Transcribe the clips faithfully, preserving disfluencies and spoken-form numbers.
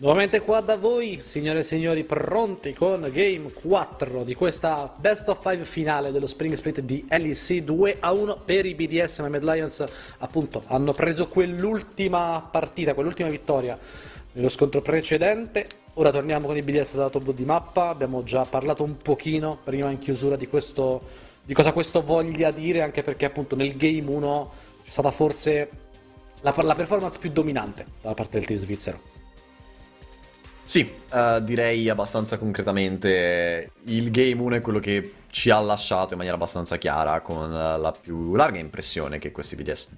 Nuovamente qua da voi, signore e signori, pronti con Game quattro di questa Best of five finale dello Spring Split di L E C. Due a uno per i B D S, ma i Mad Lions appunto hanno preso quell'ultima partita, quell'ultima vittoria nello scontro precedente. Ora torniamo con i B D S dal lato B di mappa. Abbiamo già parlato un pochino prima in chiusura di questo, di cosa questo voglia dire, anche perché appunto nel Game uno c'è stata forse la, la performance più dominante da parte del team svizzero. Sì, uh, direi abbastanza concretamente il Game uno è quello che ci ha lasciato in maniera abbastanza chiara, con la più larga impressione che questi B D S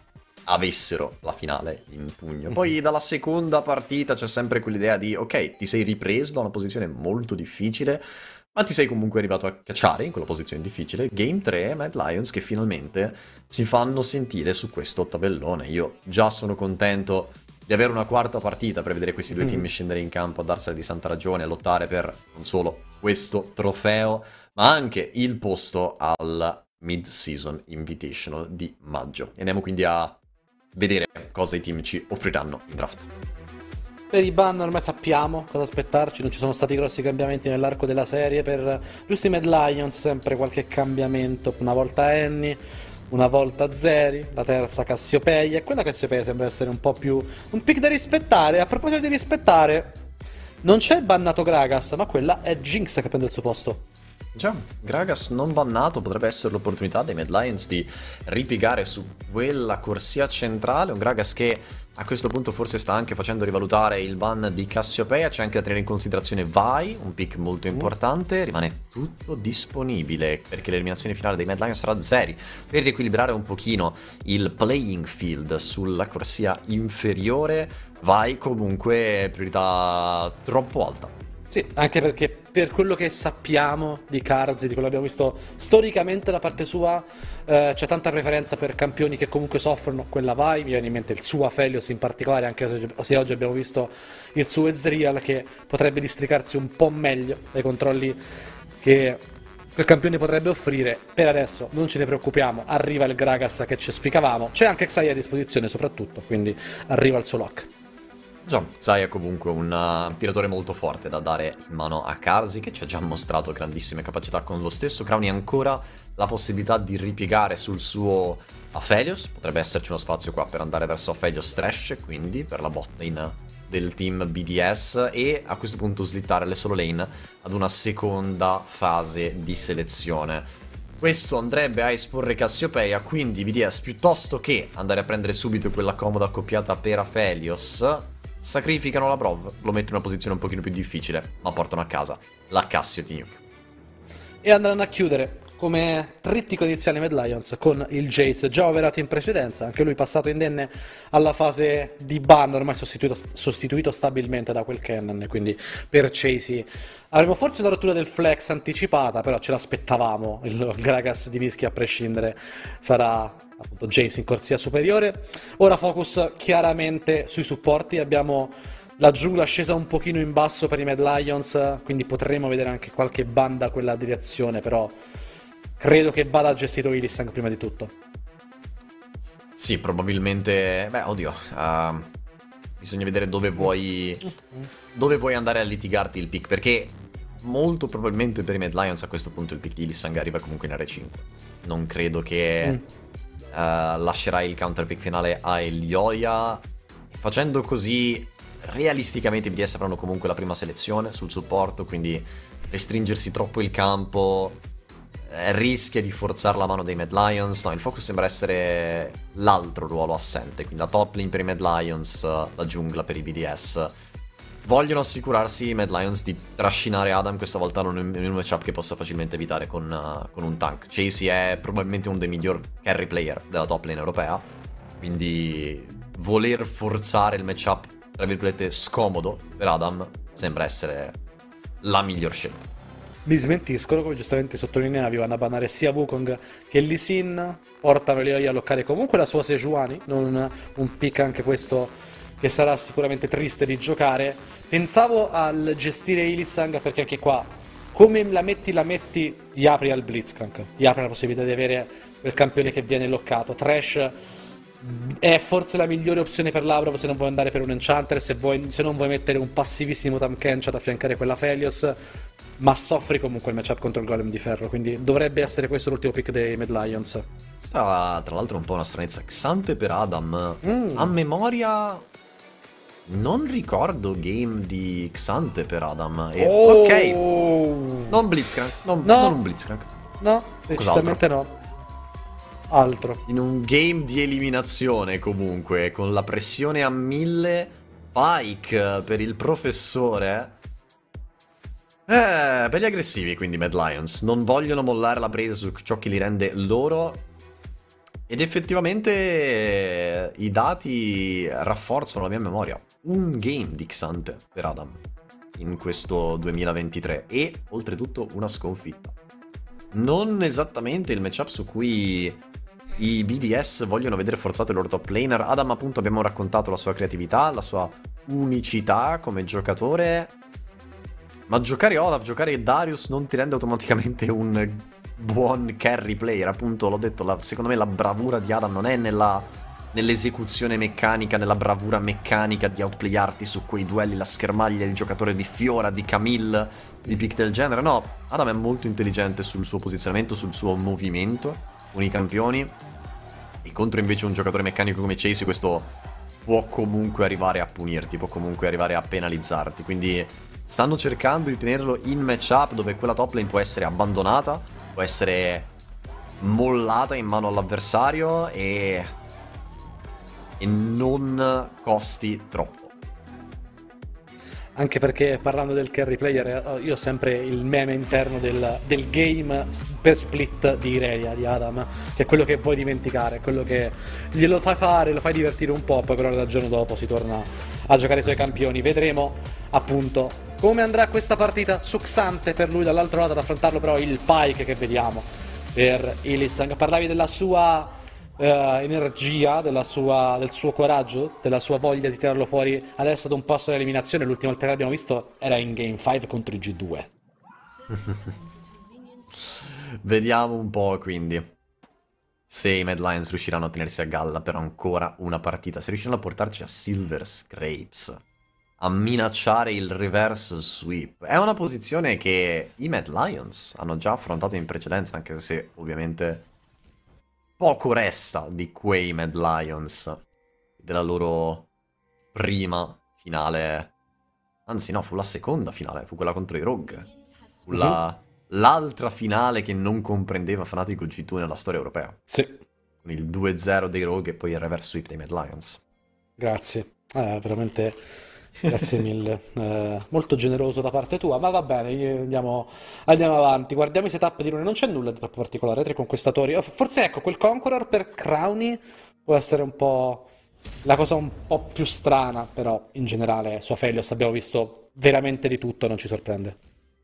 avessero la finale in pugno. Poi dalla seconda partita c'è sempre quell'idea di ok, ti sei ripreso da una posizione molto difficile, ma ti sei comunque arrivato a cacciare in quella posizione difficile. Game tre, Mad Lions che finalmente si fanno sentire su questo tabellone. Io già sono contento di avere una quarta partita per vedere questi due team scendere in campo a darsela di santa ragione, a lottare per non solo questo trofeo, ma anche il posto al Mid-Season Invitational di maggio. E andiamo quindi a vedere cosa i team ci offriranno in draft. Per i ban ormai sappiamo cosa aspettarci, non ci sono stati grossi cambiamenti nell'arco della serie. Per giusti Mad Lions sempre qualche cambiamento, una volta Annie, una volta Zeri, la terza Cassiopeia, e quella Cassiopeia sembra essere un po' più un pick da rispettare. A proposito di rispettare, non c'è il bannato Gragas, ma quella è Jinx che prende il suo posto. Già, Gragas non bannato potrebbe essere l'opportunità dei Mad Lions di ripiegare su quella corsia centrale, un Gragas che a questo punto forse sta anche facendo rivalutare il ban di Cassiopeia. C'è anche da tenere in considerazione Vai, un pick molto importante. Rimane tutto disponibile perché l'eliminazione finale dei Mad Lions sarà Zeri, per riequilibrare un pochino il playing field sulla corsia inferiore. Vai comunque priorità troppo alta. Sì, anche perché per quello che sappiamo di Karzi, di quello che abbiamo visto storicamente da parte sua, eh, c'è tanta preferenza per campioni che comunque soffrono quella Vai. Mi viene in mente il suo Aphelios in particolare, anche se oggi abbiamo visto il suo Ezreal che potrebbe districarsi un po' meglio dai controlli che quel campione potrebbe offrire. Per adesso non ce ne preoccupiamo, arriva il Gragas che ci spiegavamo, c'è anche Xayah a disposizione soprattutto, quindi arriva il suo lock. Già, Sai è comunque un uh, tiratore molto forte da dare in mano a Karzi, che ci ha già mostrato grandissime capacità con lo stesso. Crowny ancora la possibilità di ripiegare sul suo Aphelios, potrebbe esserci uno spazio qua per andare verso Aphelios Thresh, quindi per la bot lane del team B D S, e a questo punto slittare le solo lane ad una seconda fase di selezione. Questo andrebbe a esporre Cassiopeia, quindi B D S piuttosto che andare a prendere subito quella comoda accoppiata per Aphelios, sacrificano la Brov, lo mettono in una posizione un pochino più difficile, ma portano a casa la Cassio di Nuke. E andranno a chiudere come trittico iniziale Mad Lions con il Jace, già overato in precedenza, anche lui passato indenne alla fase di ban, ormai sostituito, sostituito stabilmente da quel Cannon, quindi per Chasey avremo forse la rottura del flex anticipata, però ce l'aspettavamo, il Gragas di Nischi a prescindere sarà appunto Jace in corsia superiore. Ora focus chiaramente sui supporti, abbiamo la giungla scesa un pochino in basso per i Mad Lions, quindi potremo vedere anche qualche ban da quella direzione, però credo che vada gestito Ilissang prima di tutto. Sì, probabilmente. Beh, oddio. Uh, bisogna vedere dove vuoi. Dove vuoi andare a litigarti il pick. Perché molto probabilmente per i Mad Lions a questo punto il pick di Ilissang arriva comunque in R cinque. Non credo che mm. uh, lascerai il counter pick finale a Elioia. Facendo così, realisticamente i B D S avranno comunque la prima selezione sul supporto. Quindi restringersi troppo il campo rischia di forzare la mano dei Mad Lions. No, il focus sembra essere l'altro ruolo assente, quindi la top lane per i Mad Lions, la giungla per i B D S. Vogliono assicurarsi i Mad Lions di trascinare Adam questa volta in un matchup che possa facilmente evitare con, uh, con un tank. Chasey è probabilmente uno dei miglior carry player della top lane europea, quindi voler forzare il matchup tra virgolette scomodo per Adam sembra essere la miglior scelta. Mi smentiscono, come giustamente sottolineavi, vanno a bannare sia Wukong che Lee Sin, portano Elioia a loccare comunque la sua Sejuani, non un pick anche questo che sarà sicuramente triste di giocare. Pensavo al gestire Ilissang perché anche qua, come la metti la metti, gli apri al Blitzcrank, gli apri la possibilità di avere quel campione che viene loccato. Thresh è forse la migliore opzione per Labrov se non vuoi andare per un Enchanter, se, vuoi, se non vuoi mettere un passivissimo Tahm Kench ad affiancare quella Felios, ma soffri comunque il matchup contro il Golem di Ferro, quindi dovrebbe essere questo l'ultimo pick dei Mad Lions. Questa tra l'altro è un po' una stranezza. Xante per Adam. Mm. A memoria non ricordo game di Xante per Adam. E... Oh! Ok. Non Blitzcrank. Non, No. non un Blitzcrank. No, decisamente no. Altro. In un game di eliminazione comunque, con la pressione a mille, Pike per il professore. Eh, belli aggressivi quindi Mad Lions. Non vogliono mollare la presa su ciò che li rende loro. Ed effettivamente eh, i dati rafforzano la mia memoria. Un game di Xante per Adam in questo duemilaventitré e oltretutto una sconfitta. Non esattamente il matchup su cui i B D S vogliono vedere forzato il loro top laner. Adam appunto abbiamo raccontato la sua creatività, la sua unicità come giocatore. Ma giocare Olaf, giocare Darius non ti rende automaticamente un buon carry player. Appunto l'ho detto, la, secondo me la bravura di Adam non è nella, nell'esecuzione meccanica, nella bravura meccanica di outplayarti su quei duelli, la schermaglia, il giocatore di Fiora, di Camille, di pick del genere. No, Adam è molto intelligente sul suo posizionamento, sul suo movimento con i campioni. E contro invece un giocatore meccanico come Chase questo può comunque arrivare a punirti, può comunque arrivare a penalizzarti. Quindi stanno cercando di tenerlo in matchup dove quella top lane può essere abbandonata, può essere mollata in mano all'avversario e... e non costi troppo. Anche perché parlando del carry player, io ho sempre il meme interno del, del game per split di Irelia, di Adam, che è quello che vuoi dimenticare, quello che glielo fai fare, lo fai divertire un po', poi però dal giorno dopo si torna a giocare i suoi campioni. Vedremo appunto come andrà questa partita su Xante per lui, dall'altro lato ad affrontarlo però il Pyke che vediamo per Ilissang. Parlavi della sua... Uh, energia, della sua, del suo coraggio, della sua voglia di tirarlo fuori adesso ad un passo dall'eliminazione. L'ultima volta che l'abbiamo visto era in Game cinque contro i G due. Vediamo un po' quindi se i Mad Lions riusciranno a tenersi a galla per ancora una partita, se riusciranno a portarci a Silver Scrapes, a minacciare il reverse sweep. È una posizione che i Mad Lions hanno già affrontato in precedenza, anche se ovviamente poco resta di quei Mad Lions della loro prima finale. Anzi no, fu la seconda finale, fu quella contro i Rogue. Fu Mhm. la- l'altra finale che non comprendeva Fanatico G due nella storia europea. Sì, Con il due zero dei Rogue e poi il reverse sweep dei Mad Lions. grazie. Eh, veramente grazie mille. Eh, molto generoso da parte tua, ma va bene, io- andiamo, andiamo avanti. Guardiamo i setup di Rune, non c'è nulla di troppo particolare. Tre conquistatori. Oh, forse ecco, quel Conqueror per Crowny può essere un po' la cosa un po' più strana, però in generale su Aphelios abbiamo visto veramente di tutto, non ci sorprende.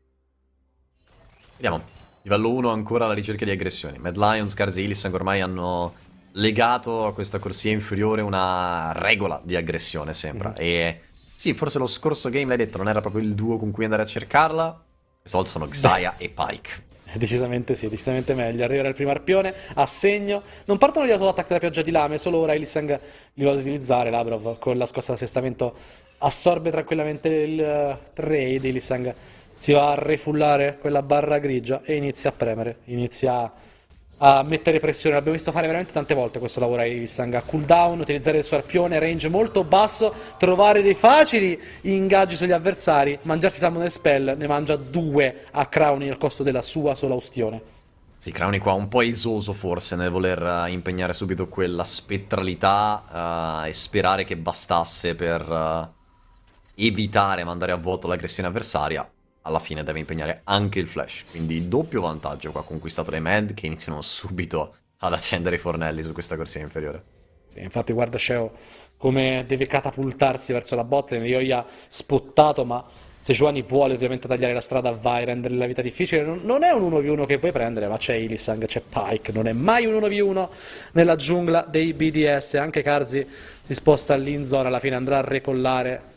Vediamo. Livello uno ancora alla ricerca di aggressioni. Mad Lions, Karz e Ilissang ormai hanno legato a questa corsia inferiore una regola di aggressione, sembra. Mhm. E sì, forse lo scorso game, l'hai detto, non era proprio il duo con cui andare a cercarla. Questa volta sono Xayah e Pyke. Decisamente sì, decisamente meglio. Arriverà il primo arpione a segno. Non partono gli auto-attack della pioggia di lame, solo ora Ilissang li vuole utilizzare. Labrov con la scossa d'assestamento assorbe tranquillamente il eh, trade. Ilissang si va a refullare quella barra grigia e inizia a premere, inizia a mettere pressione. L'abbiamo visto fare veramente tante volte questo lavoro a Ilissang, a cooldown, utilizzare il suo arpione, range molto basso, trovare dei facili ingaggi sugli avversari, mangiarsi Summoner Spell, ne mangia due a Crowny al costo della sua sola ustione. Sì, Crowny qua un po' esoso forse nel voler eh, impegnare subito quella spettralità eh, e sperare che bastasse per eh, evitare mandare a vuoto l'aggressione avversaria. Alla fine deve impegnare anche il flash, quindi doppio vantaggio qua conquistato dai Mad che iniziano subito ad accendere i fornelli su questa corsia inferiore. Sì, infatti guarda Sceo come deve catapultarsi verso la botlane. Io gli ha spottato, ma Sejuani vuole ovviamente tagliare la strada, vai, rendere la vita difficile. Non, non è un uno vu uno che vuoi prendere, ma c'è Ilissang, c'è Pyke, non è mai un uno vu uno nella giungla dei B D S. Anche Karzi si sposta lì in zona, alla fine andrà a recollare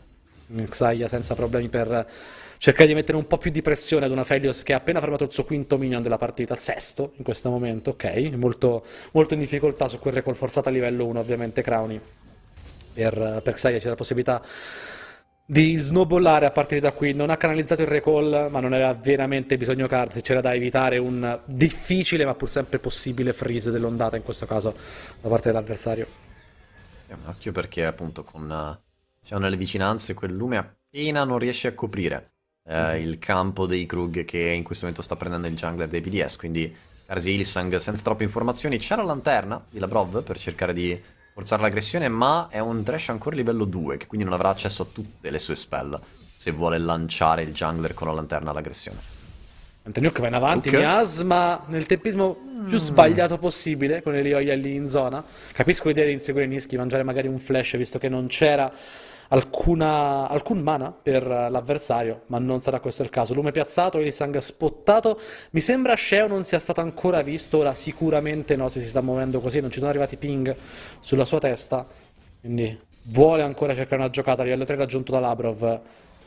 Xayah senza problemi per cercare di mettere un po' più di pressione ad una Felios che ha appena fermato il suo quinto minion della partita, il sesto in questo momento, ok, molto, molto in difficoltà su quel recall forzato a livello uno ovviamente Crowny. Per, per Xayah c'è la possibilità di snowballare a partire da qui, non ha canalizzato il recall ma non aveva veramente bisogno Karzi, c'era da evitare un difficile ma pur sempre possibile freeze dell'ondata in questo caso da parte dell'avversario. Sì, un occhio perché appunto con uh, c'è nelle vicinanze quel lume appena non riesce a coprire uh, mm-hmm. il campo dei Krug che in questo momento sta prendendo il jungler dei B D S, quindi Karzi e Hylissang senza troppe informazioni. C'è la lanterna di Labrov per cercare di forzare l'aggressione, ma è un Thresh ancora livello due, che quindi non avrà accesso a tutte le sue spell se vuole lanciare il jungler con la lanterna all'aggressione. Nuke va in avanti, Okay. miasma nel tempismo più sbagliato possibile con Elioia lì in zona. Capisco l'idea di inseguire Nisqy, mangiare magari un flash visto che non c'era alcuna, alcun mana per l'avversario, ma non sarà questo il caso. Lume piazzato, Hylissang spottato. Mi sembra Sheo non sia stato ancora visto, ora sicuramente no, se si sta muovendo così, non ci sono arrivati ping sulla sua testa, quindi vuole ancora cercare una giocata a livello tre raggiunto da Labrov.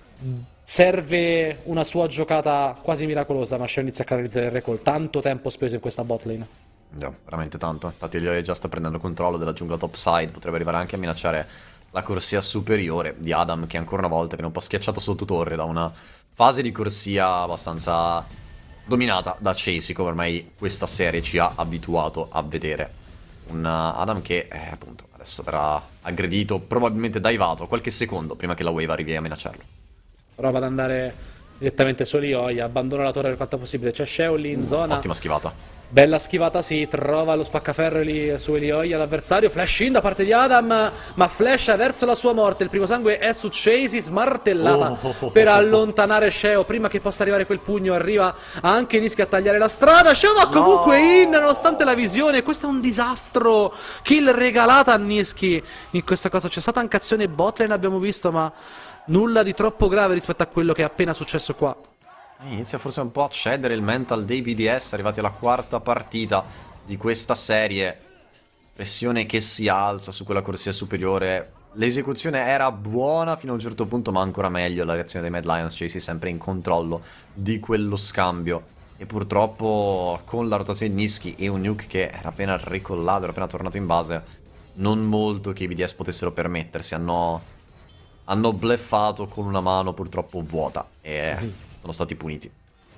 Serve una sua giocata quasi miracolosa, ma Sheo inizia a canalizzare il recall. Tanto tempo speso in questa botlane. No, veramente tanto. Infatti Elioia già sta prendendo controllo della giungla topside, potrebbe arrivare anche a minacciare la corsia superiore di Adam, che ancora una volta viene un po' schiacciato sotto torre da una fase di corsia abbastanza dominata da Chasey, come ormai questa serie ci ha abituato a vedere. Un Adam che, eh, appunto, adesso verrà aggredito, probabilmente daivato qualche secondo prima che la wave arrivi a minacciarlo. Prova ad andare direttamente su Elioia, abbandona la torre per quanto possibile. C'è Sheo lì in zona. Ottima schivata. Bella schivata, sì, trova lo spaccaferro lì su Elioia, l'avversario, flash in da parte di Adam, ma flasha verso la sua morte, il primo sangue è su Chasey, smartellata Oh, oh, oh, per oh, oh. allontanare Sheo, prima che possa arrivare quel pugno arriva anche Nisqy a tagliare la strada, Sheo va comunque No. in nonostante la visione, questo è un disastro, kill regalata a Nisqy, in questo caso c'è stata anche azione botlane abbiamo visto, ma nulla di troppo grave rispetto a quello che è appena successo qua. Inizia forse un po' a cedere il mental dei B D S, arrivati alla quarta partita di questa serie. Pressione che si alza su quella corsia superiore. L'esecuzione era buona fino a un certo punto, ma ancora meglio la reazione dei Mad Lions. Chasey sempre in controllo di quello scambio. E purtroppo con la rotazione di Nisqy e un nuke che era appena ricollato, era appena tornato in base, non molto che i B D S potessero permettersi. Hanno, hanno bleffato con una mano purtroppo vuota e sono stati puniti.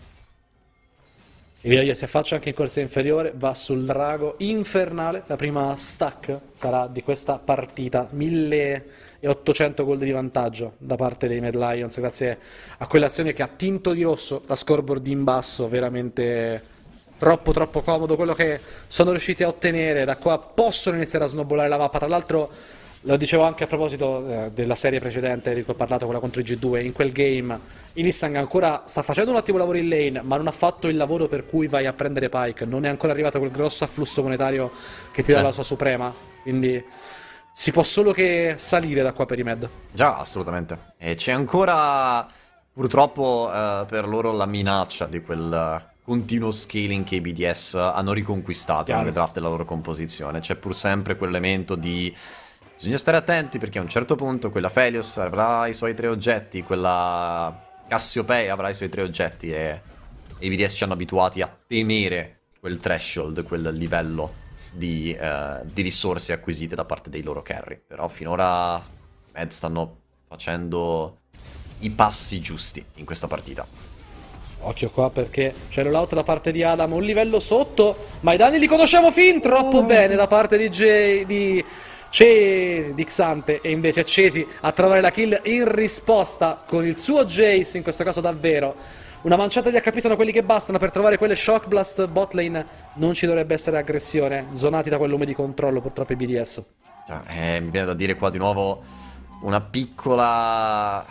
Elioia si affaccia anche in corsia inferiore, va sul drago infernale, la prima stack sarà di questa partita, milleottocento gol di vantaggio da parte dei Mad Lions, grazie a quell'azione che ha tinto di rosso la scoreboard in basso, veramente troppo troppo comodo quello che sono riusciti a ottenere, da qua possono iniziare a snowballare la mappa, tra l'altro lo dicevo anche a proposito eh, della serie precedente di cui ho parlato, quella contro i G due, in quel game Hylissang ancora sta facendo un ottimo lavoro in lane, ma non ha fatto il lavoro per cui vai a prendere Pyke, non è ancora arrivato quel grosso afflusso monetario che ti dà Sì. la sua suprema, quindi si può solo che salire da qua per i Mad. Già, assolutamente. E c'è ancora, purtroppo, eh, per loro la minaccia di quel eh, continuo scaling che i B D S hanno riconquistato Chiaro. nelle draft della loro composizione. C'è pur sempre quell'elemento di... bisogna stare attenti perché a un certo punto quella Felios avrà i suoi tre oggetti, quella Cassiopeia avrà i suoi tre oggetti e, e i B D S ci hanno abituati a temere quel threshold, quel livello di, eh, di risorse acquisite da parte dei loro carry. Però finora i Mad stanno facendo i passi giusti in questa partita. Occhio qua perché c'è l'all-out da parte di Adam, un livello sotto, ma i danni li conosciamo fin troppo bene da parte di Jay, di... Chasey di Xante, e invece Chasey a trovare la kill in risposta con il suo Jace, in questo caso davvero una manciata di H P sono quelli che bastano per trovare quelle Shock Blast botlane, non ci dovrebbe essere aggressione, zonati da quel lume di controllo purtroppo i B D S. Cioè, eh, mi viene da dire qua di nuovo una piccola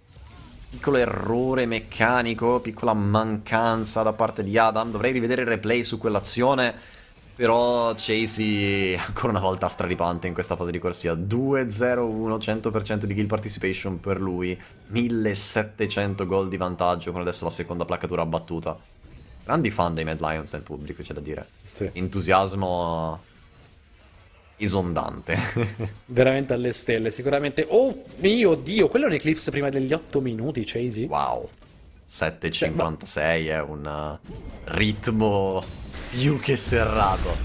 piccolo errore meccanico, piccola mancanza da parte di Adam, dovrei rivedere il replay su quell'azione. Però Chasey ancora una volta straripante in questa fase di corsia. Due zero uno, cento per cento di kill participation per lui, millesettecento gol di vantaggio con adesso la seconda placcatura abbattuta. Grandi fan dei Mad Lions nel pubblico, c'è da dire. Sì. Entusiasmo esondante. Veramente alle stelle, sicuramente. Oh mio Dio, quello è un Eclipse prima degli otto minuti, Chasey. Wow. sette e cinquantasei è un uh, ritmo più che serrato.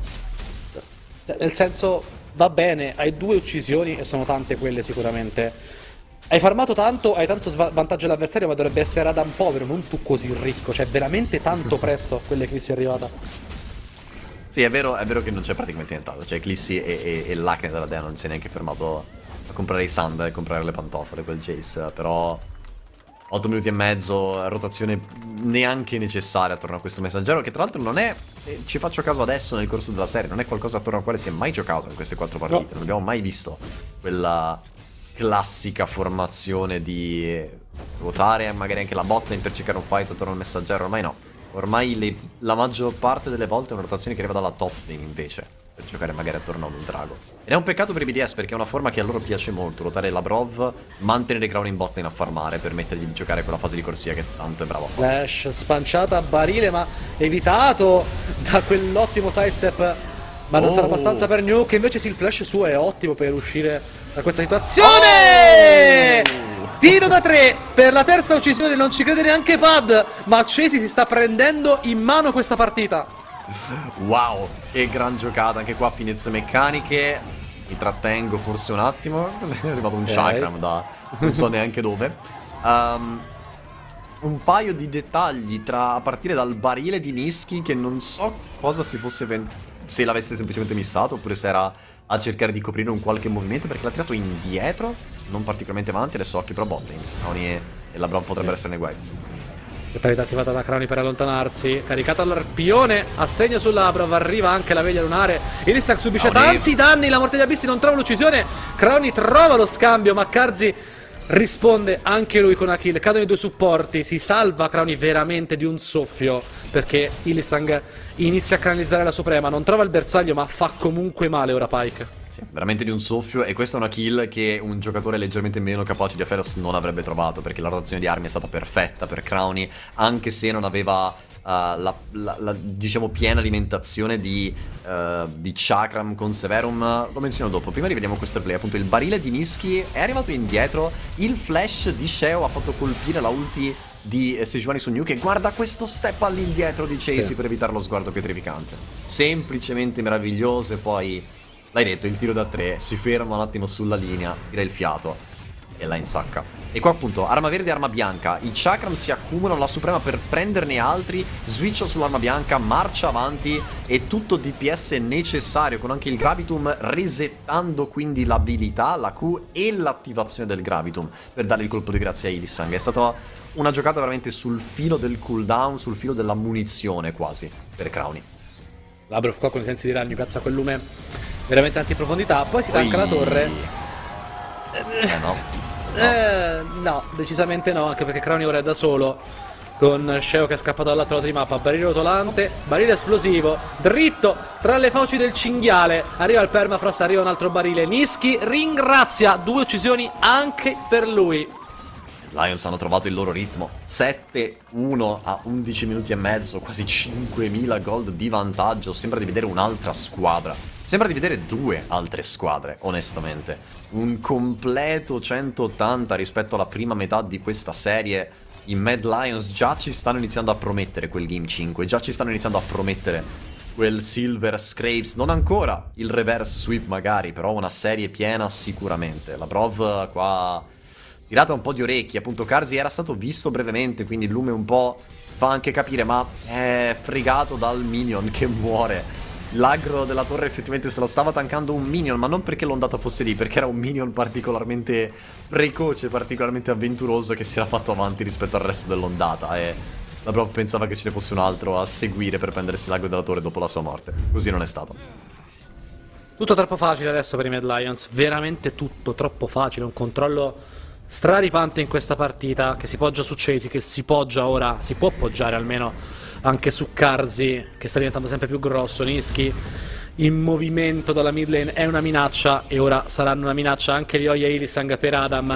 Nel senso, va bene, hai due uccisioni e sono tante quelle sicuramente. Hai farmato tanto, hai tanto vantaggio all'avversario, ma dovrebbe essere Adam povero, non tu così ricco. Cioè, veramente tanto presto quell'Eclipse è arrivata. Sì, è vero, è vero che non c'è praticamente nient'altro. Cioè, Eclissi e, e, e l'Acne della Dea non si è neanche fermato a comprare i Sand e comprare le pantofole, quel Jace. Però otto minuti e mezzo, rotazione neanche necessaria attorno a questo messaggero, che tra l'altro non è, eh, ci faccio caso adesso nel corso della serie, non è qualcosa attorno al quale si è mai giocato in queste quattro partite. No. Non abbiamo mai visto quella classica formazione di ruotare magari anche la botlane per cercare un fight attorno al messaggero. Ormai no. Ormai le, la maggior parte delle volte è una rotazione che arriva dalla top lane invece, per giocare magari attorno ad un drago. Ed è un peccato per i B D S perché è una forma che a loro piace molto, ruotare la Brov, mantenere Crown in botlane a farmare, permettergli di giocare quella fase di corsia che tanto è bravo a fare. Flash spanciata a barile ma evitato da quell'ottimo sidestep, ma non oh. sarà abbastanza per Nuke, invece sì, il flash suo è ottimo per uscire da questa situazione. Oh! Tiro da tre per la terza uccisione, non ci crede neanche Pad, ma Chasey si sta prendendo in mano questa partita. Wow, che gran giocata, anche qua finezze meccaniche. Mi trattengo forse un attimo, è arrivato un okay. Chakram da non so neanche dove. um, Un paio di dettagli tra, a partire dal barile di Nisqy, che non so cosa si fosse, se l'avesse semplicemente missato oppure se era a cercare di coprire un qualche movimento, perché l'ha tirato indietro, non particolarmente avanti. Adesso occhio però botlane, Crowny e, e la Braum potrebbero essere nei guai. Spettalità attivata da Crowny per allontanarsi, caricato all'arpione, assegno sulla Braum, arriva anche la veglia lunare, Illisank subisce Crowny. tanti danni, la morte degli abissi non trova l'uccisione, Crowny trova lo scambio, ma Carzzy risponde anche lui con una kill, cadono i due supporti, si salva Crowny veramente di un soffio, perché Illisank inizia a canalizzare la Suprema, non trova il bersaglio ma fa comunque male ora Pyke. Sì, veramente di un soffio, e questa è una kill che un giocatore leggermente meno capace di Aphelios non avrebbe trovato, perché la rotazione di armi è stata perfetta per Crowny, anche se non aveva uh, la, la, la diciamo piena alimentazione di, uh, di Chakram con Severum. Lo menziono dopo, prima rivediamo questo play. Appunto il barile di Nisqy è arrivato indietro, il flash di Sheo ha fatto colpire la ulti di Sejuani su Nuke, e guarda questo step all'indietro di Chasey sì. per evitare lo sguardo pietrificante. Semplicemente meraviglioso. E poi, l'hai detto, il tiro da tre, si ferma un attimo sulla linea, tira il fiato e la insacca. E qua appunto, arma verde e arma bianca, i Chakram si accumulano la Suprema per prenderne altri, switcha sull'arma bianca, marcia avanti, e tutto D P S necessario, con anche il Gravitum resettando quindi l'abilità, la Q e l'attivazione del Gravitum per dare il colpo di grazia a Illisank. È stata una giocata veramente sul filo del cooldown, sul filo della munizione quasi, per Crowny. Labrov qua con i sensi di ragno, cazzo a quel lume veramente tanti profondità, poi si tanca la torre. Eh no. No. Eh, no, decisamente no, anche perché Crowny ora è da solo, con Sheo che è scappato dall'altro lato di mappa. Barile rotolante, barile esplosivo, dritto tra le fauci del cinghiale, arriva il permafrost, arriva un altro barile. Nisqy ringrazia, due uccisioni anche per lui. Lions hanno trovato il loro ritmo, sette uno a undici minuti e mezzo, quasi cinquemila gold di vantaggio. Sembra di vedere un'altra squadra, sembra di vedere due altre squadre, onestamente. Un completo centottanta rispetto alla prima metà di questa serie. I Mad Lions già ci stanno iniziando a promettere quel game cinque, già ci stanno iniziando a promettere quel Silver Scrapes, non ancora il reverse sweep magari, però una serie piena sicuramente. La Brov qua tirata un po' di orecchie, appunto Carzzy era stato visto brevemente, quindi il lume un po' fa anche capire, ma è fregato dal minion che muore. L'aggro della torre effettivamente se lo stava tankando un minion, ma non perché l'ondata fosse lì, perché era un minion particolarmente precoce, particolarmente avventuroso, che si era fatto avanti rispetto al resto dell'ondata, e la Brov pensava che ce ne fosse un altro a seguire per prendersi l'aggro della torre dopo la sua morte. Così non è stato. Tutto troppo facile adesso per i Mad Lions, veramente tutto troppo facile, un controllo straripante in questa partita, che si poggia su Chasey, che si poggia ora, si può poggiare almeno anche su Carzzy, che sta diventando sempre più grosso. Nisqy in movimento dalla mid lane è una minaccia, e ora saranno una minaccia anche gli Oya e Illisank per Adam.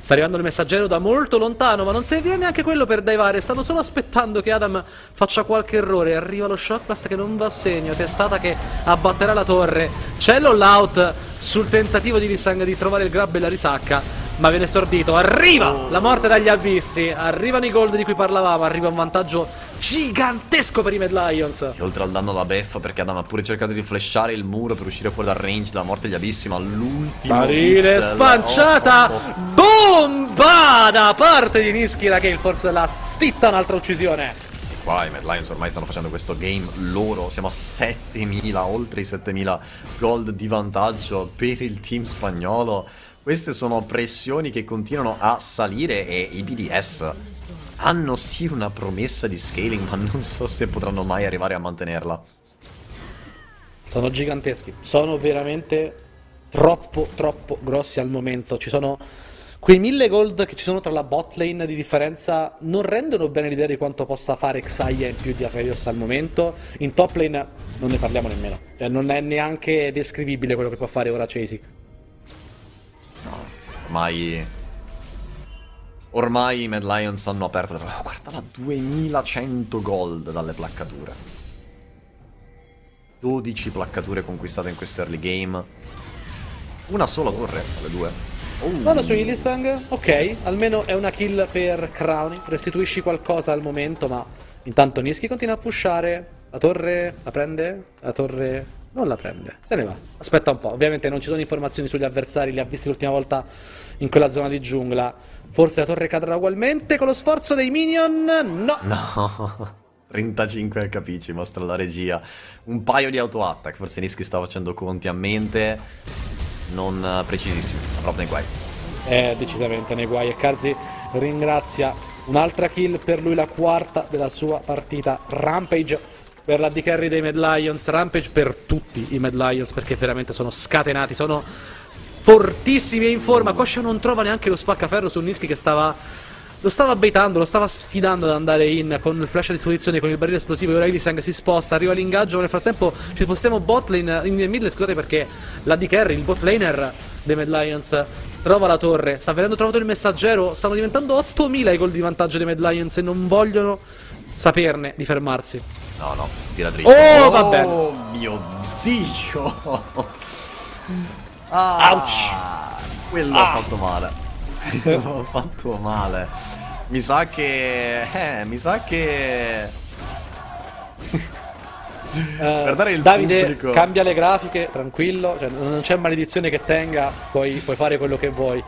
Sta arrivando il messaggero da molto lontano, ma non servirà neanche quello per divare. Stanno solo aspettando che Adam faccia qualche errore. Arriva lo Shockblast che non va a segno. Testata che abbatterà la torre. C'è l'all-out sul tentativo di Lee Sang di trovare il grab e la risacca, ma viene stordito. Arriva la morte dagli abissi. Arrivano i gold di cui parlavamo. Arriva un vantaggio gigantesco per i Mad Lions. E oltre al danno alla beffa, perché Adam ha pure cercato di flashare il muro per uscire fuori dal range della morte degli abissi, ma l'ultimo barile spanciata, oh, oh, oh. bomba da parte di Niskila, che forse la stitta un'altra uccisione. E qua i Mad Lions ormai stanno facendo questo game loro. Siamo a settemila, oltre i settemila gold di vantaggio per il team spagnolo. Queste sono pressioni che continuano a salire e i B D S hanno sì una promessa di scaling, ma non so se potranno mai arrivare a mantenerla. Sono giganteschi, sono veramente troppo troppo grossi al momento. Ci sono quei mille gold che ci sono tra la bot lane di differenza, non rendono bene l'idea di quanto possa fare Xayah in più di Aphelios al momento. In top lane non ne parliamo nemmeno, cioè, non è neanche descrivibile quello che può fare ora Chasey. No, ormai... Ormai i Mad Lions hanno aperto le... Oh, guarda la duemilacento gold dalle placcature. dodici placcature conquistate in questo early game. Una sola torre, alle due. Oh. Vado su Lee Sang, ok, almeno è una kill per Crowny. Restituisci qualcosa al momento, ma intanto Nisqy continua a pushare. La torre la prende? La torre... non la prende, se ne va. Aspetta un po', ovviamente non ci sono informazioni sugli avversari, li ha visti l'ultima volta in quella zona di giungla. Forse la torre cadrà ugualmente con lo sforzo dei minion? No! No, trentacinque H P ci mostra la regia. Un paio di auto-attack, forse Nisqy sta facendo conti a mente. Non precisissimi, proprio nei guai. Eh, decisamente nei guai. E Karzi ringrazia, un'altra kill per lui, la quarta della sua partita. Rampage per la D carry dei Mad Lions, Rampage per tutti i Mad Lions, perché veramente sono scatenati, sono fortissimi e in forma. Kosha non trova neanche lo spaccaferro su Nisqy, che stava... lo stava baitando, lo stava sfidando ad andare in con il flash a disposizione, con il barile esplosivo. E ora Lee Sang si sposta, arriva l'ingaggio. Nel frattempo ci spostiamo bot lane, in mid lane, scusate, perché la D carry, il bot laner dei Mad Lions, trova la torre. Sta venendo trovato il messaggero. Stanno diventando ottomila i gol di vantaggio dei Mad Lions e non vogliono saperne di fermarsi. No, no, si tira dritto. Oh, oh va bene. Oh mio Dio. Ah, ouch. Quello ah. ha fatto male. Ho fatto male. Mi sa che... Eh, mi sa che... Uh, per dare il Davide, pubblico... cambia le grafiche, tranquillo, cioè, non c'è maledizione che tenga, puoi, puoi fare quello che vuoi.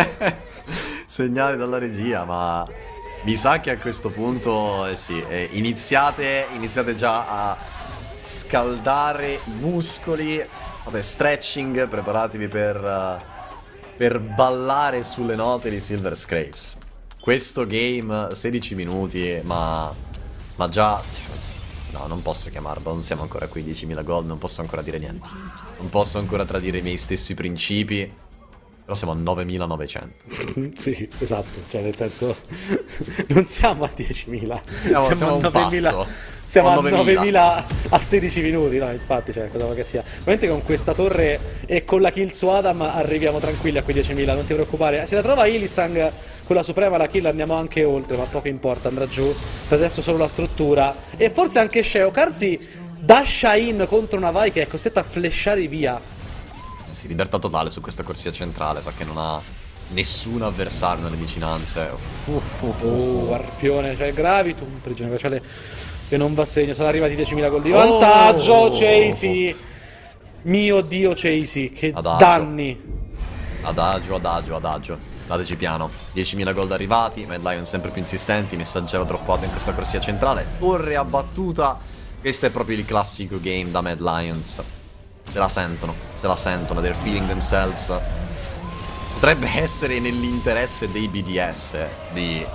Segnale dalla regia, ma mi sa che a questo punto eh sì, eh, iniziate, iniziate già a scaldare i muscoli, fate stretching, preparatevi per, uh, per ballare sulle note di Silver Scrapes. Questo game sedici minuti, ma, ma già... No, non posso chiamarlo, non siamo ancora qui, diecimila gold, non posso ancora dire niente. Non posso ancora tradire i miei stessi principi, però siamo a novemilanovecento. Sì, esatto, cioè nel senso, non siamo a diecimila, siamo, siamo, siamo a un novemila, passo. siamo a novemila. novemila a sedici minuti, no, infatti, cioè, cosa vuoi che sia. Ovviamente con questa torre e con la kill su Adam arriviamo tranquilli a quei diecimila, non ti preoccupare. Se la trova Lee Sang con la suprema, la kill andiamo anche oltre, ma poco importa, andrà giù. Per adesso solo la struttura. E forse anche Sheo. Karzi dasha in contro una Vi che è costretta a flashare via. Sì, libertà totale su questa corsia centrale, sa che non ha nessun avversario nelle vicinanze. Uh, uh, uh, arpione, cioè Gravitum, prigione glaciale che non va a segno. Sono arrivati diecimila gol di vantaggio. Oh, Chasey, mio dio Chasey, che adagio. danni. Adagio, adagio, adagio. Dateci piano, diecimila gold arrivati, Mad Lions sempre più insistenti, messaggero droppato in questa corsia centrale, torre abbattuta. Questo è proprio il classico game da Mad Lions. Se la sentono, se la sentono, they're feeling themselves. Potrebbe essere nell'interesse dei B D S di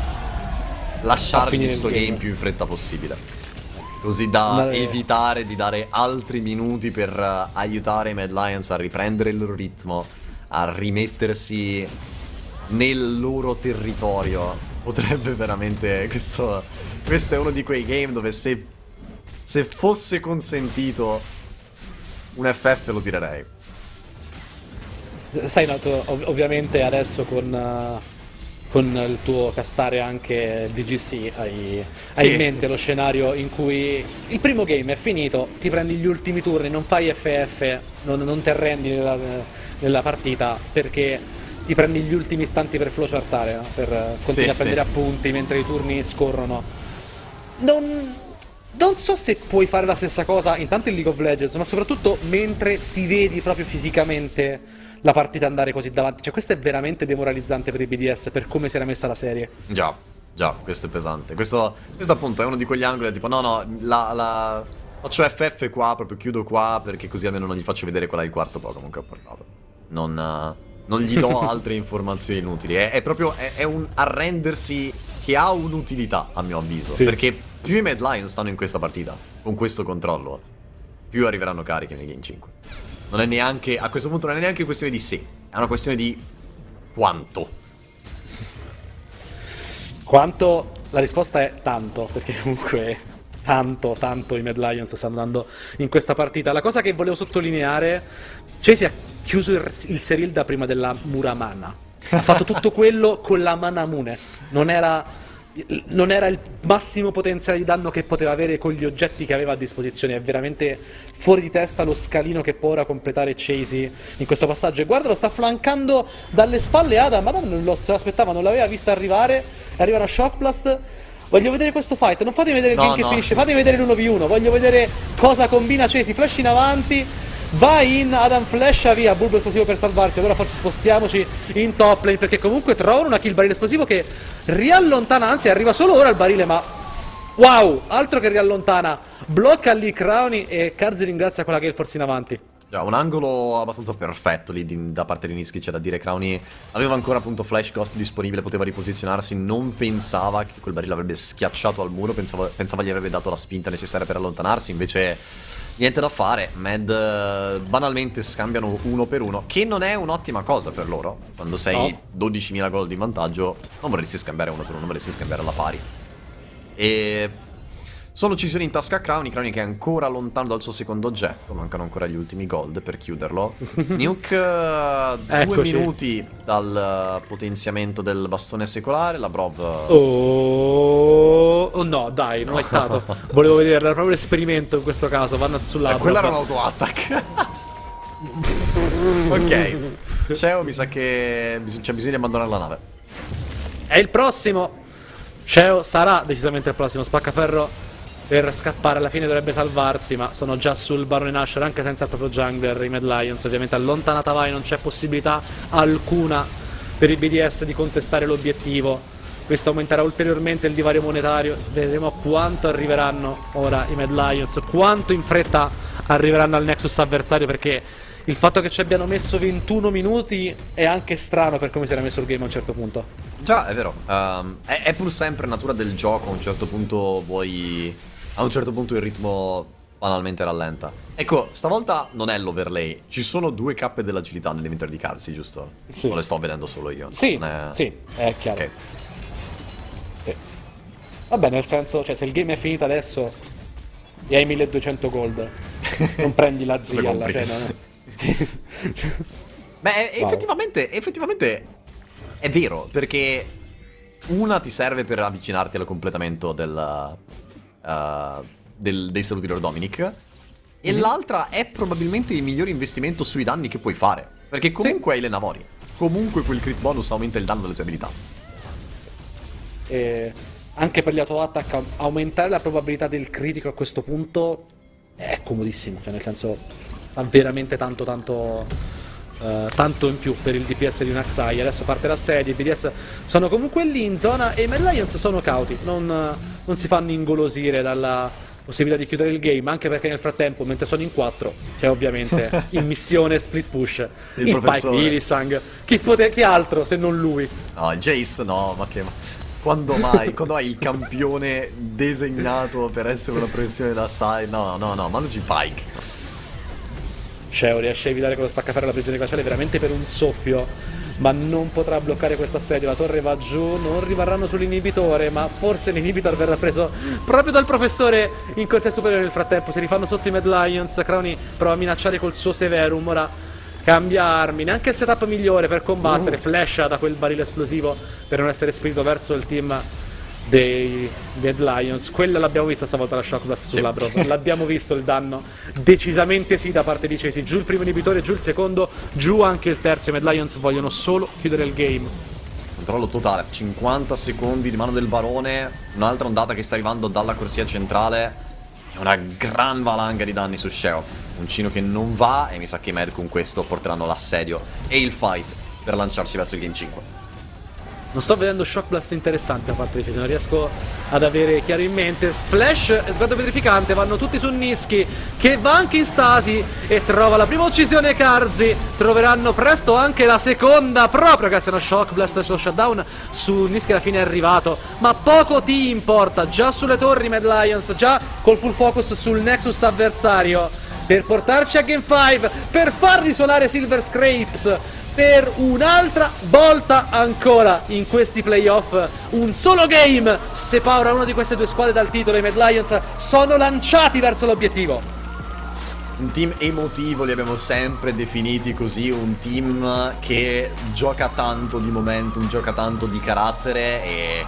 lasciargli questo game. game più in fretta possibile, così da Andare. evitare di dare altri minuti per uh, aiutare i Mad Lions a riprendere il loro ritmo, a rimettersi nel loro territorio. Potrebbe veramente... Questo, questo è uno di quei game dove se, se fosse consentito un F F lo tirerei. Sai, no, tu, ov- ovviamente adesso con, eh, con il tuo castare anche D G C hai, hai in Sì. mente lo scenario in cui il primo game è finito, ti prendi gli ultimi turni, non fai F F, non, non ti arrendi nella, nella partita perché ti prendi gli ultimi istanti per flowchartare, no? Per eh, continuare a Sì, prendere sì. appunti mentre i turni scorrono. Non, non so se puoi fare la stessa cosa intanto in League of Legends, ma soprattutto mentre ti vedi proprio fisicamente la partita andare così davanti. Cioè, questo è veramente demoralizzante per i B D S, per come si era messa la serie. Già, già, questo è pesante. Questo, questo appunto è uno di quegli angoli tipo no, no, la, la... faccio F F qua, proprio chiudo qua perché così almeno non gli faccio vedere qual è il quarto Pokémon che ho portato. Non, eh, non gli do altre informazioni inutili. È, è proprio è, è un arrendersi che ha un'utilità, a mio avviso. Sì. Perché più i Mad Lions stanno in questa partita, con questo controllo, più arriveranno carichi nei Game cinque. Non è neanche, a questo punto non è neanche questione di se, è una questione di quanto. Quanto la risposta è tanto, perché comunque tanto, tanto i Mad Lions stanno andando in questa partita. La cosa che volevo sottolineare, Chase ha chiuso il, il Serilda prima della Muramana. Ha fatto tutto quello con la Manamune. Non era non era il massimo potenziale di danno che poteva avere con gli oggetti che aveva a disposizione. È veramente fuori di testa lo scalino che può ora completare Chasey in questo passaggio. E guarda, lo sta flancando dalle spalle Adam. Adam non lo, se l'aspettava, non l'aveva vista arrivare. Arriva una Shock Blast. Voglio vedere questo fight. Non fatemi vedere il No, game che no. finisce, fatemi vedere l'uno vu uno. Voglio vedere cosa combina Chasey. Flash in avanti. Va in, Adam flasha via, bulbo esplosivo per salvarsi. Allora forse spostiamoci in top lane, perché comunque trovano una kill barile esplosivo che riallontana, anzi arriva solo ora al barile, ma wow, altro che riallontana. Blocca lì Crowny e Karzi ringrazia quella Gale Force in avanti. Già, un angolo abbastanza perfetto lì di- da parte di Niski, c'è da dire. Crowny aveva ancora appunto Flash Ghost disponibile, poteva riposizionarsi, non pensava che quel barile avrebbe schiacciato al muro, pensava, pensava gli avrebbe dato la spinta necessaria per allontanarsi, invece niente da fare. Mad eh, banalmente scambiano uno per uno, che non è un'ottima cosa per loro. Quando sei No. dodicimila gol di vantaggio non vorresti scambiare uno per uno, vorresti scambiare alla pari. E sono uccisioni in tasca a Crowny. Crowny che è ancora lontano dal suo secondo oggetto, mancano ancora gli ultimi gold per chiuderlo. Nuke, eh, due Eccoci. minuti dal eh, potenziamento del bastone secolare. La Brov eh, Oh, oh no, dai, non l'hai dato. Volevo vedere, era proprio l'esperimento in questo caso. Vanno sulla eh, quella era un auto-attack. Ok, Sheo mi sa che bis- c'è bisogno di abbandonare la nave. È il prossimo. Sheo sarà decisamente il prossimo spaccaferro per scappare. Alla fine dovrebbe salvarsi, ma sono già sul Barone Nashor anche senza il proprio jungler. I Mad Lions ovviamente allontanata vai, non c'è possibilità alcuna per i B D S di contestare l'obiettivo. Questo aumenterà ulteriormente il divario monetario. Vedremo a quanto arriveranno ora i Mad Lions, quanto in fretta arriveranno al Nexus avversario, perché il fatto che ci abbiano messo ventuno minuti è anche strano per come si era messo il game a un certo punto. Già, è vero. Ehm, è, è pur sempre natura del gioco. A un certo punto vuoi. A un certo punto il ritmo banalmente rallenta. Ecco, stavolta non è l'overlay. Ci sono due cappe dell'agilità nell'inventario di Karzi, giusto? Sì. O le sto vedendo solo io? Sì, Non è... sì, è chiaro. Ok. Sì. Vabbè, nel senso, cioè, se il game è finito adesso e hai milleduecento gold, non prendi la Cosa zia alla compri? cena. No? Sì. Beh, è- Wow. effettivamente, effettivamente è vero, perché una ti serve per avvicinarti al completamento del, uh, del- dei saluti Lord Dominic, e Mhm. l'altra è probabilmente il miglior investimento sui danni che puoi fare, perché comunque hai le Navori, comunque quel crit bonus aumenta il danno delle tue abilità. E anche per gli auto attack aumentare la probabilità del critico a questo punto è comodissimo, cioè nel senso fa veramente tanto tanto eh, tanto in più per il D P S di un Aksai. Adesso parte l'assedio, i B D S sono comunque lì in zona e i Mad Lions sono cauti, non, non si fanno ingolosire dalla possibilità di chiudere il game, anche perché nel frattempo mentre sono in quattro c'è ovviamente in missione split push Il il, Pike professore. di Ilisang. Chi, pote- chi altro se non lui? No, Jace no, ma che... Quando mai? Quando hai il campione designato per essere una proiezione da side? No, no, no, mandaci Pike. Sheo riesce a evitare con lo spaccaferro la prigione glaciale veramente per un soffio, ma non potrà bloccare questo assedio. La torre va giù, non rimarranno sull'inibitore, ma forse l'inhibitor verrà preso proprio dal professore in corsia superiore. Nel frattempo si rifanno sotto i Mad Lions. Crowny prova a minacciare col suo Severum. Ora cambia armi, neanche il setup migliore per combattere, uh. flasha da quel barile esplosivo per non essere spinto verso il team dei Dead Lions. Quella l'abbiamo vista stavolta, la Shock Blast sulla Bro. L'abbiamo visto il danno, decisamente sì da parte di Chasey. Giù il primo inibitore, giù il secondo, giù anche il terzo. I Mad Lions vogliono solo chiudere il game. Controllo totale, cinquanta secondi di mano del barone, un'altra ondata che sta arrivando dalla corsia centrale e una gran valanga di danni su Sheo. Uncino che non va e mi sa che i Mad con questo porteranno l'assedio e il fight per lanciarsi verso il game cinque. Non sto vedendo Shock Blast interessanti da parte di Fede, non riesco ad avere chiaro in mente. Flash e sguardo petrificante, vanno tutti su Nisqy, che va anche in stasi e trova la prima uccisione Karzi. Troveranno presto anche la seconda, proprio grazie a uno Shock Blast sullo shutdown su Nisqy. Alla fine è arrivato, ma poco ti importa, già sulle torri Mad Lions, già col full focus sul Nexus avversario, per portarci a game cinque, per far risuonare Silver Scrapes per un'altra volta ancora in questi playoff. Un solo game separa una di queste due squadre dal titolo. I Mad Lions sono lanciati verso l'obiettivo. Un team emotivo, li abbiamo sempre definiti così, un team che gioca tanto di momentum, gioca tanto di carattere e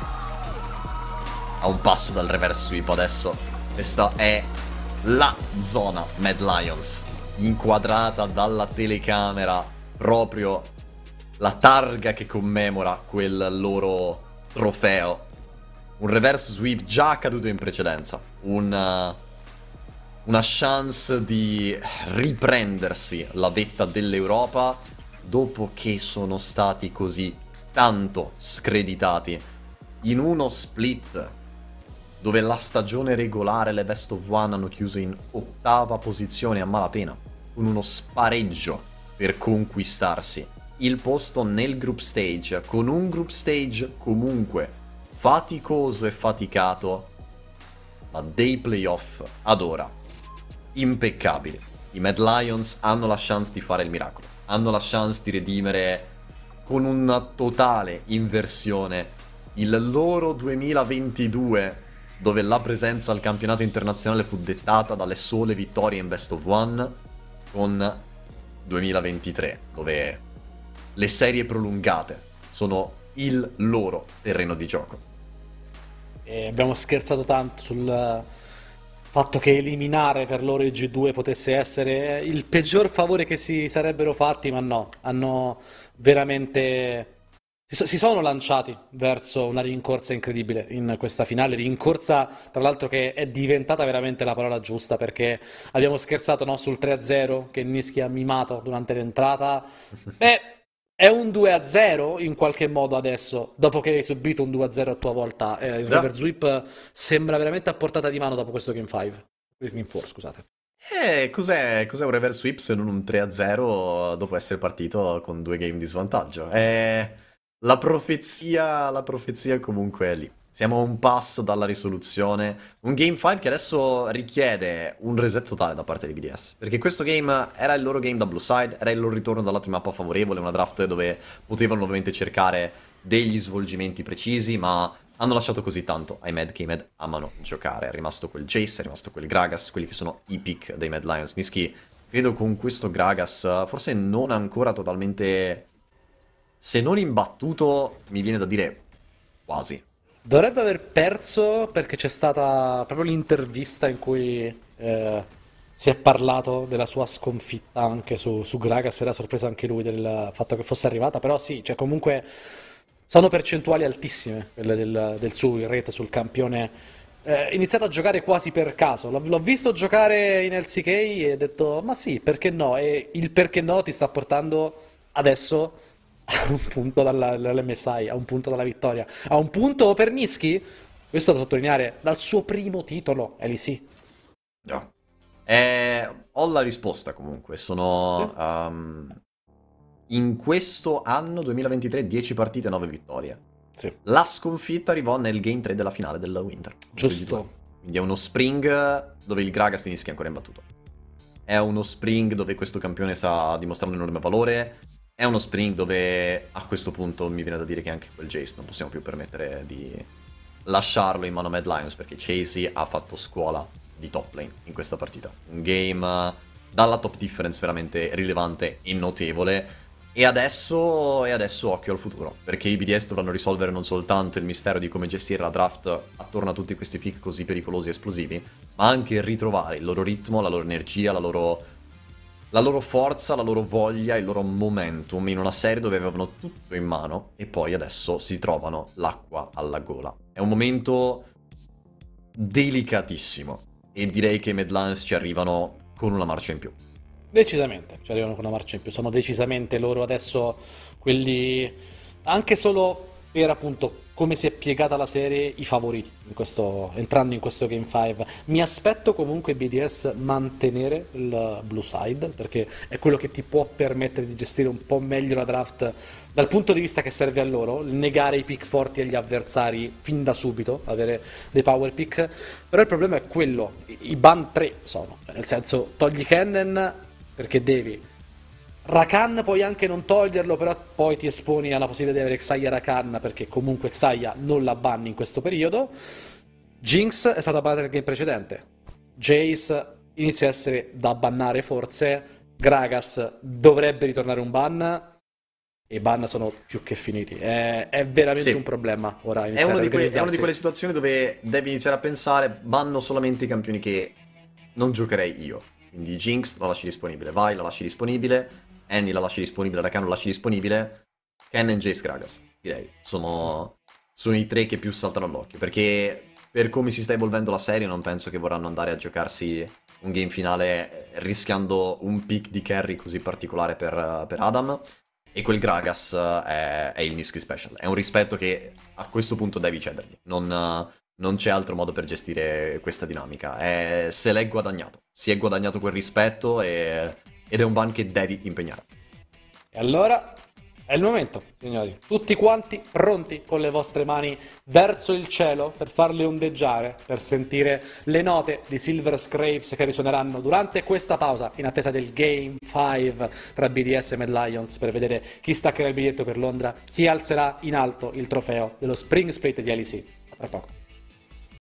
a un passo dal reverse sweep adesso. Questa è la zona Mad Lions, inquadrata dalla telecamera, proprio la targa che commemora quel loro trofeo. Un reverse sweep già accaduto in precedenza, una, una chance di riprendersi la vetta dell'Europa dopo che sono stati così tanto screditati in uno split dove la stagione regolare le Best of One hanno chiuso in ottava posizione a malapena, con uno spareggio per conquistarsi il posto nel group stage, con un group stage comunque faticoso e faticato, ma dei playoff ad ora impeccabili. I Mad Lions hanno la chance di fare il miracolo, hanno la chance di redimere con una totale inversione il loro duemilaventidue, dove la presenza al campionato internazionale fu dettata dalle sole vittorie in Best of One, con duemilaventitré, dove le serie prolungate sono il loro terreno di gioco. E abbiamo scherzato tanto sul fatto che eliminare per loro il G due potesse essere il peggior favore che si sarebbero fatti, ma no, hanno veramente... Si, so- si sono lanciati verso una rincorsa incredibile in questa finale, rincorsa tra l'altro che è diventata veramente la parola giusta, perché abbiamo scherzato, no, sul tre a zero che Nisqy ha mimato durante l'entrata. Beh, è un due a zero in qualche modo adesso, dopo che hai subito un due a zero a tua volta. Eh, il Già. reverse sweep sembra veramente a portata di mano dopo questo game cinque. Game quattro, scusate. Eh, cos'è, cos'è un reverse sweep se non un tre a zero dopo essere partito con due game di svantaggio? Eh... La profezia, la profezia comunque è lì. Siamo a un passo dalla risoluzione. Un game cinque che adesso richiede un reset totale da parte di B D S. Perché questo game era il loro game da Blue Side, era il loro ritorno dalla team mappa favorevole, una draft dove potevano ovviamente cercare degli svolgimenti precisi, ma hanno lasciato così tanto ai Mad che i Mad amano giocare. È rimasto quel Jace, è rimasto quel Gragas, quelli che sono i pick dei Mad Lions. Nisqy, credo con questo Gragas, forse non ancora totalmente... Se non imbattuto, mi viene da dire quasi. Dovrebbe aver perso perché c'è stata proprio l'intervista in cui eh, si è parlato della sua sconfitta anche su, su Gragas. Era sorpreso anche lui del fatto che fosse arrivata, però sì, cioè comunque sono percentuali altissime quelle del, del suo rate sul campione. Eh, iniziato a giocare quasi per caso, l'ho, l'ho visto giocare in L C K e ho detto ma sì, perché no? E il perché no ti sta portando adesso a un punto dall'M S I, a un punto dalla vittoria, a un punto per Nisqy, questo da sottolineare, dal suo primo titolo L E C. No. Eh, ho la risposta comunque, sono Sì. um, in questo anno duemilaventitré dieci partite, nove vittorie. Sì. La sconfitta arrivò nel game tre della finale del Winter. Giusto. Quindi è uno spring dove il Gragas di Nisqy è ancora imbattuto. È uno spring dove questo campione sta dimostrando un enorme valore. È uno spring dove a questo punto mi viene da dire che anche quel Jace non possiamo più permettere di lasciarlo in mano a Mad Lions, perché Chasey ha fatto scuola di top lane in questa partita. Un game dalla top difference veramente rilevante e notevole. E adesso, e adesso occhio al futuro, perché i B D S dovranno risolvere non soltanto il mistero di come gestire la draft attorno a tutti questi pick così pericolosi e esplosivi, ma anche ritrovare il loro ritmo, la loro energia, la loro, la loro forza, la loro voglia, il loro momentum in una serie dove avevano tutto in mano e poi adesso si trovano l'acqua alla gola. È un momento delicatissimo e direi che i Mad Lions ci arrivano con una marcia in più. Decisamente, ci arrivano con una marcia in più, sono decisamente loro adesso quelli, anche solo per appunto come si è piegata la serie, i favoriti in questo, entrando in questo Game cinque. Mi aspetto comunque B D S mantenere il blue side, perché è quello che ti può permettere di gestire un po' meglio la draft dal punto di vista che serve a loro, negare i pick forti agli avversari fin da subito, avere dei power pick. Però il problema è quello, i ban tre sono, nel senso togli Kennen perché devi. Rakan puoi anche non toglierlo, però poi ti esponi alla possibilità di avere Xayah Rakan, perché comunque Xayah non la banni in questo periodo. Jinx è stata bannata nel game precedente. Jace inizia a essere da bannare forse. Gragas dovrebbe ritornare un ban. E i ban sono più che finiti. È, è veramente Sì. un problema ora È iniziare una, a di que- è una organizzarsi. di quelle situazioni dove devi iniziare a pensare, banno solamente i campioni che non giocherei io. Quindi Jinx la lasci disponibile, Vi la lasci disponibile, Annie la lasci disponibile, Rakan la lasci disponibile, Kennen, Jace, Gragas, direi. Sono, sono i tre che più saltano all'occhio, perché per come si sta evolvendo la serie non penso che vorranno andare a giocarsi un game finale rischiando un pick di carry così particolare per, per Adam. E quel Gragas è, è il Nisqy Special, è un rispetto che a questo punto devi cedergli, non... Non c'è altro modo per gestire questa dinamica. È, se l'è guadagnato. Si è guadagnato quel rispetto e, ed è un ban che devi impegnare. E allora è il momento, signori. Tutti quanti pronti con le vostre mani verso il cielo per farle ondeggiare, per sentire le note di Silver Scrapes che risuoneranno durante questa pausa in attesa del Game cinque tra B D S e Mad Lions, per vedere chi staccherà il biglietto per Londra, chi alzerà in alto il trofeo dello Spring Split di L E C. A tra poco.